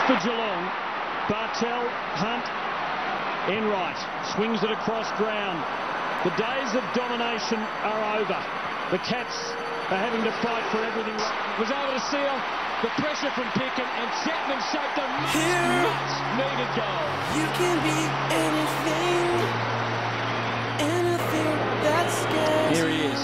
for Geelong. Bartel, Hunt, Enright swings it across ground. The days of domination are over. The Cats are having to fight for everything. Was able to seal the pressure from Pickett, and Chapman shaped a much needed goal. You can be anything, anything that scares. Here he is.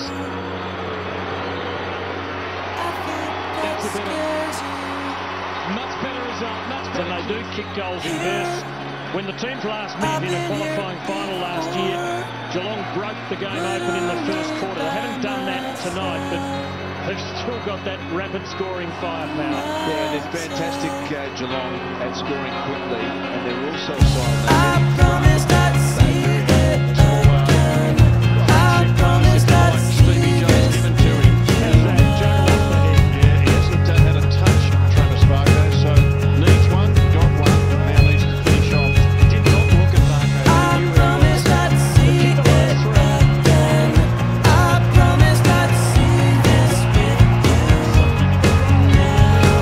I think that scares you. Much better result, much better. And they do kick goals in bursts. When the teams last met in a qualifying final last year, Geelong broke the game open in the first quarter. They haven't done that tonight, but they've still got that rapid scoring firepower. Yeah, they're fantastic, Geelong, at scoring quickly, and they're also silent. I promise not to see it again. I promise not to see this again. Yeah, he hasn't had a touch, Travis Vargo, so needs one, got one, now needs to finish off. He did not look at Vargo. I promise not to see it again. I promise not to see this with you now.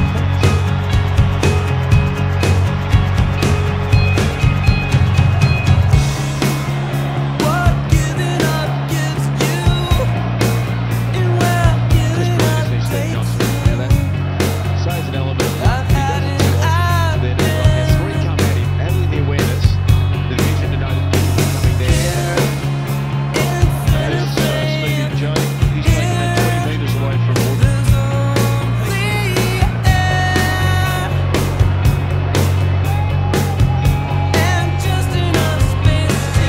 What giving up gives you, and where giving up takes you. Now that saves an element. I've had it, I've Then there's three come at him, having the awareness, the vision to know that people are coming there. There's Stevie Joe. He's taken that 20 metres away from Wood. There's only air and just enough space to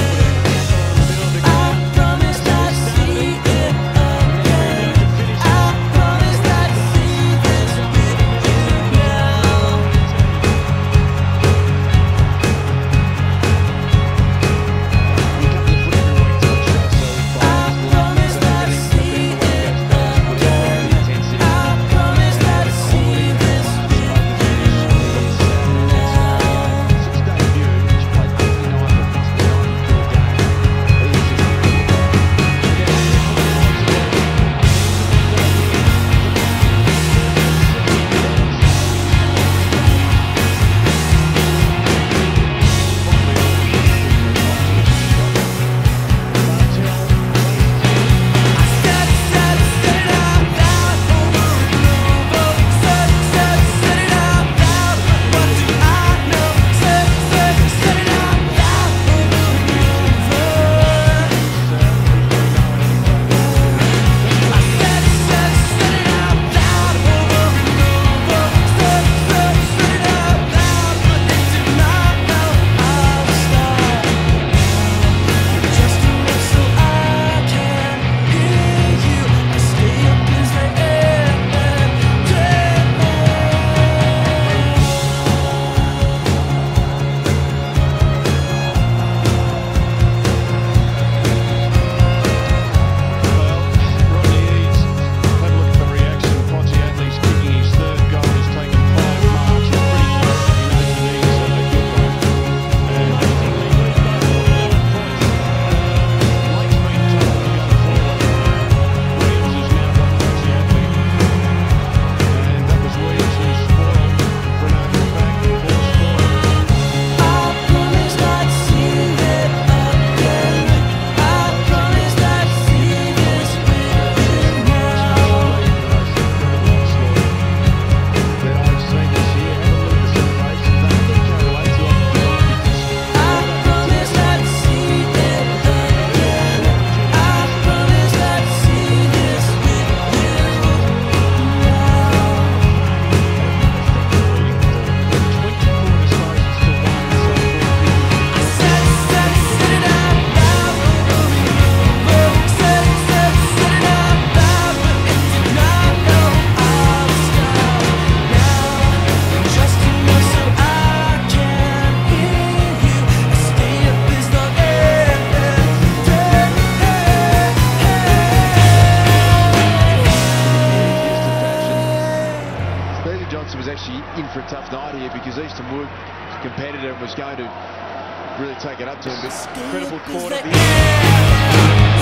I promise not to see it again. I promise not to see this with you now. I promise not to see it again. I promise not to see this with you now. Said it out loud over and over. Said it out loud. What do I know? Said it out loud over and over. I said it out loud over and over. Said it out loud, but they do not know how to start. Just to make so I can hear you. I stay up as the air and day. Rodney Eads, have a look at the reaction. Ponzi Adley's kicking his third goal. He's taken 5 marks. He's pretty close. He knows he needs a good one. And Blake's been told to go forward. Williams has now got Ponzi Adley. And that was Williams who spoiled Grenada's back. Ball spoiled. I promise not to see it again. I promise not to see this with you now. That I've seen this year. Have a look at the celebrations. They haven't shown away too often because I promise not to see it again. I promise not to see this with you now. Said it out loud over and over. Said it out loud, but it did not know how to stop now. Just to know so I can hear you. I stay up as the air and day. Stephen Johnson was actually in for a tough night here because Easton Wood, competitor, was going to really take it up to him. But incredible quarter.